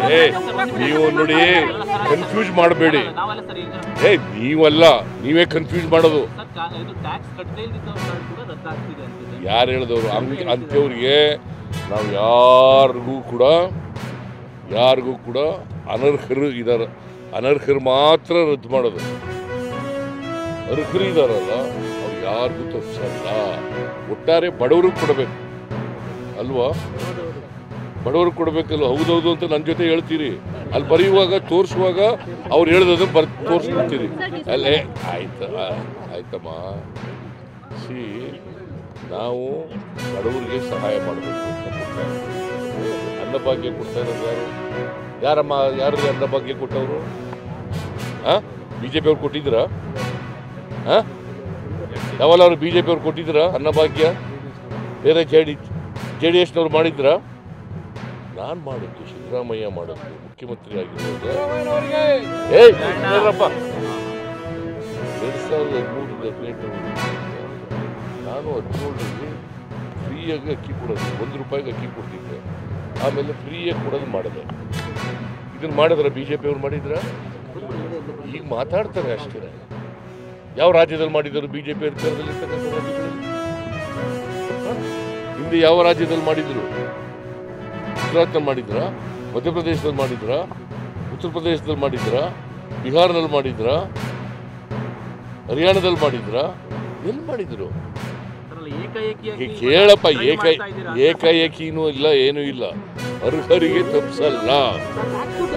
ನೀವು ನೋಡಿ ಕನ್ಫ್ಯೂಸ್ ಮಾಡಬೇಡಿ. ನೀವಲ್ಲ, ನೀವೇ ಕನ್ಫ್ಯೂಸ್ ಮಾಡೋದು. ಯಾರು ಹೇಳಿದವರು ಅಂಥವ್ರಿಗೆ ನಾವು ಯಾರಿಗೂ ಕೂಡ ಅನರ್ಹರು ಇದ್ದಾರೆ. ಅನರ್ಹರು ಮಾತ್ರ ರದ್ದು ಮಾಡೋದು. ಅರ್ಹರು ಇದಾರಲ್ಲ ಅವ್ರು ಯಾರಿಗೂ ತಪ್ಪಿಸಲ್ಲ. ಒಟ್ಟಾರೆ ಬಡವ್ರಿಗೆ ಕೊಡಬೇಕು ಅಲ್ವಾ? ಬಡವ್ರಿಗೆ ಕೊಡಬೇಕಲ್ವ? ಹೌದೌದು ಅಂತ ನನ್ನ ಜೊತೆ ಹೇಳ್ತೀರಿ. ಅಲ್ಲಿ ಬರೆಯುವಾಗ ತೋರಿಸುವಾಗ ಅವ್ರು ಹೇಳ್ದದನ್ನು ತೋರಿಸ್ಬಿಡ್ತೀರಿ. ಅಲ್ಲೇ ಆಯ್ತಮ್ಮ. ನಾವು ಬಡವರಿಗೆ ಸಹಾಯ ಮಾಡಬೇಕು ಅಂತ ಅನ್ನಭಾಗ್ಯ ಕೊಡ್ತಾ ಇರೋದು ಯಾರಮ್ಮ? ಯಾರು ಅನ್ನಭಾಗ್ಯ ಕೊಟ್ಟವರು? ಬಿಜೆಪಿ ಅವ್ರು ಕೊಟ್ಟಿದ್ದೀರಾ? ಯಾವಲ್ಲ ಅವರು ಬಿಜೆಪಿ ಅವ್ರು ಕೊಟ್ಟಿದ್ದೀರಾ ಅನ್ನಭಾಗ್ಯ? ಬೇರೆ ಜೆ ಡಿ ಎಸ್ನವ್ರು ಮಾಡಿದ್ರಾ? ನಾನು ಮಾಡಿದ್ದು, ಸಿದ್ದರಾಮಯ್ಯ ಮಾಡಿದ್ದು, ಮುಖ್ಯಮಂತ್ರಿ ಆಗಿರುವಾಗ 2013 ಪ್ಲೇಟ್ ನಾನು 17ರಲ್ಲಿ ಫ್ರೀಯಾಗಿ ಅಕ್ಕಿ ಕೊಡೋದು, ₹1 ಅಕ್ಕಿ ಕೊಡ್ತಿದ್ದೆ. ಆಮೇಲೆ ಫ್ರೀಯಾಗಿ ಕೊಡೋದು ಮಾಡಿದೆ. ಇದನ್ನು ಮಾಡಿದ್ರ ಬಿಜೆಪಿ ಅವ್ರು ಮಾಡಿದ್ರ? ಈಗ ಮಾತಾಡ್ತಾರೆ ಅಷ್ಟೇ. ಯಾವ ರಾಜ್ಯದಲ್ಲಿ ಮಾಡಿದರು ಬಿಜೆಪಿ ಅಧಿಕಾರದಲ್ಲಿರ್ತಕ್ಕಂಥ ರಾಜ್ಯಗಳಲ್ಲಿ? ಹಿಂದೆ ಯಾವ ರಾಜ್ಯದಲ್ಲಿ ಮಾಡಿದ್ರು? ಗುಜರಾತ್ನಲ್ಲಿ ಮಾಡಿದ್ರ? ಮಧ್ಯಪ್ರದೇಶದಲ್ಲಿ ಮಾಡಿದ್ರ? ಉತ್ತರ ಪ್ರದೇಶದಲ್ಲಿ ಮಾಡಿದ್ರ? ಬಿಹಾರ್ನಲ್ಲಿ ಮಾಡಿದ್ರ? ಹರಿಯಾಣದಲ್ಲಿ ಮಾಡಿದ್ರ? ಎಲ್ಲಿ ಮಾಡಿದ್ರು? ಕೇಳಪ್ಪ, ಏಕಾಏಕಿನೂ ಇಲ್ಲ, ಏನೂ ಇಲ್ಲ. ಅರ್ಹರಿಗೆ ತಪ್ಪಿಸಲ್ಲ.